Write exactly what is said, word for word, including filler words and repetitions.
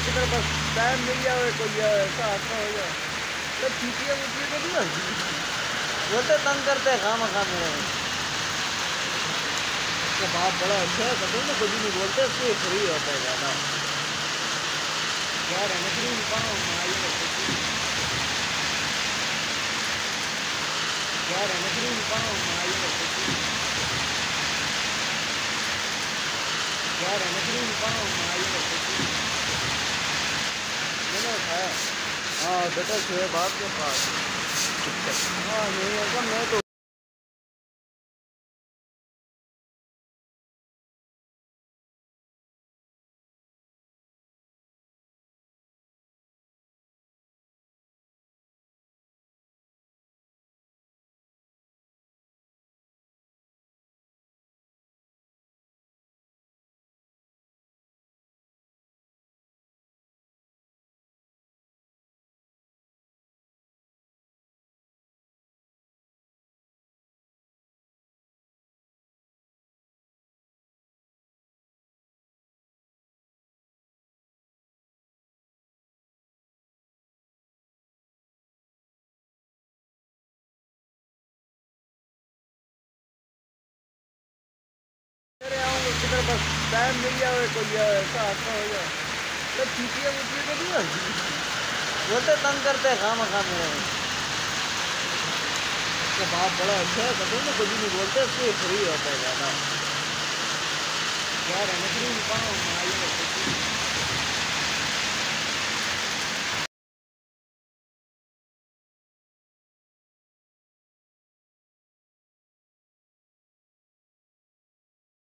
किधर बस टाइम मिल जाए कोई ऐसा हादसा हो जाए तो चीटियाँ मुटियाँ तो नहीं होती। बोलते तंग करते खाम खाम है। उसका बाप बड़ा अच्छा है, कभी ना कुछ नहीं बोलते, उससे फ्री होता है ज़्यादा। क्या रहने के लिए निकालो माई क्या रहने के लिए निकालो माई क्या रहने के लिए निकालो माई मैंने उठाया। हाँ बेटा सोए बाप के पास। हाँ नहीं होगा मैं तो अरे आऊँगा किधर बस टाइम मिल जाए कोई ऐसा हादसा हो जाए तो चीटियाँ मुटियाँ तो नहीं होती। बोलते तंग करते खाम खाम है। उसका बाप बड़ा अच्छा है, कभी ना कुछ नहीं बोलते, उससे फ्री होता है ज़्यादा। क्या रहने के लिए निकालो माई